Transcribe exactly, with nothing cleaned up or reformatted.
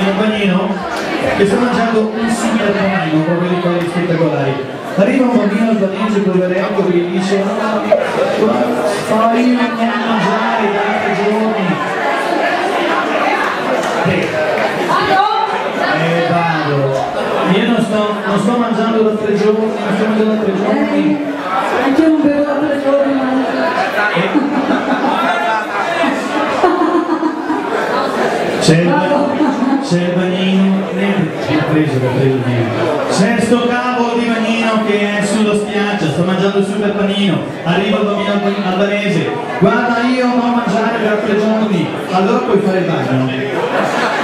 il bagnino che sta mangiando un super panino, proprio di quelli spettacolari. Arriva un bambino albanese, poveretto, che gli dice ma io non ho da mangiare da tre giorni. Eh vado, io non sto, non sto mangiando da tre giorni, non sto mangiando da tre giorni. Anche io non bevo da tre giorni, ma c'è il, c'è il bagnino, l'ho preso, l'ho preso c'è sto cavolo di bagnino che è sulla spiaggia, sta mangiando il super panino, arriva il bambino albanese, guarda io non ho mangiare per tre giorni, allora puoi fare il bagno.